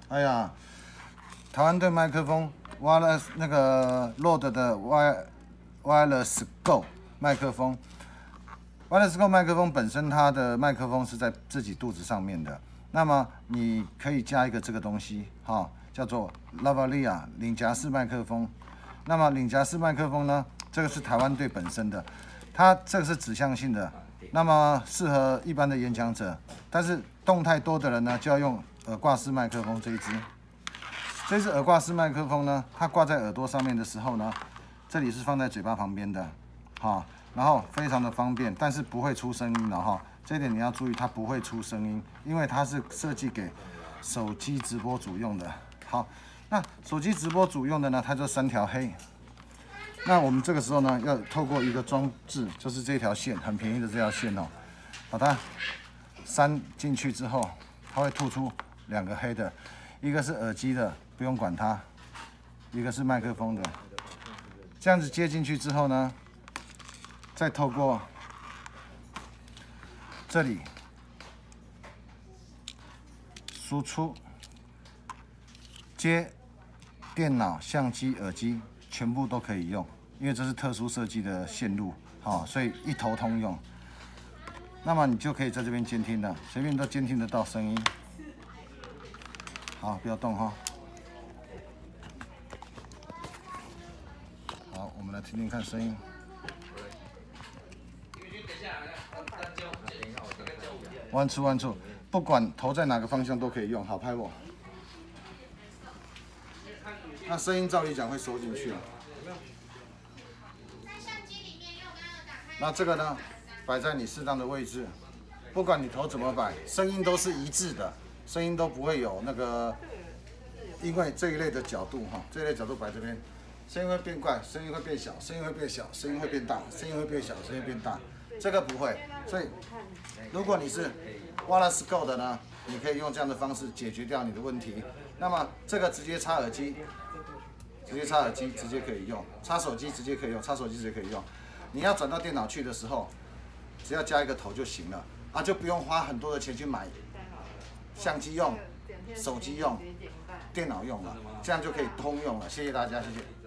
哎呀，台湾队麦克风，Wireless 那个 Rode 的 Wireless Go 麦克风。Wireless Go 麦克风本身它的麦克风是在自己肚子上面的，那么你可以加一个这个东西，哈，叫做 Lavalier 领夹式麦克风。那么领夹式麦克风呢，这个是台湾队本身的，它这个是指向性的，那么适合一般的演讲者，但是动态多的人呢，就要用耳挂式麦克风这一支。这支耳挂式麦克风呢，它挂在耳朵上面的时候呢，这里是放在嘴巴旁边的，哈。然后非常的方便，但是不会出声音的哈，这一点你要注意，它不会出声音，因为它是设计给手机直播主用的。好，那手机直播主用的呢，它就3条黑。那我们这个时候呢，要透过一个装置，就是这条线，很便宜的这条线哦，把它塞进去之后，它会吐出2个黑的，一个是耳机的，不用管它，一个是麦克风的。这样子接进去之后呢，再透过这里输出，接电脑、相机、耳机，全部都可以用，因为这是特殊设计的线路，好，所以一头通用。那么你就可以在这边监听了，随便都监听得到声音。好，不要动哈。好，我们来听听看声音。弯出弯出，不管头在哪个方向都可以用。好，拍我。那声音照理讲会收进去了。那这个呢，摆在你适当的位置，不管你头怎么摆，声音都是一致的，声音都不会有那个，因为这一类的角度哈，这一类角度摆这边，声音会变怪，声音会变小，声音会变小，声音会变大，声音会变小，声音会变大。这个不会，所以如果你是 Wireless Go 的呢，你可以用这样的方式解决掉你的问题。那么这个直接插耳机，直接可以用，插手机直接可以用，插手机直接可以用。你要转到电脑去的时候，只要加一个头就行了，啊，就不用花很多的钱去买相机用、手机用、电脑用了，这样就可以通用了。谢谢大家，谢谢。